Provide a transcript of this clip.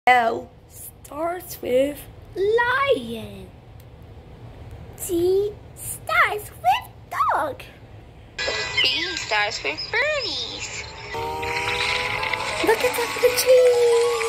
L starts with lion. D starts with dog. B starts with birdies. Look at the tree.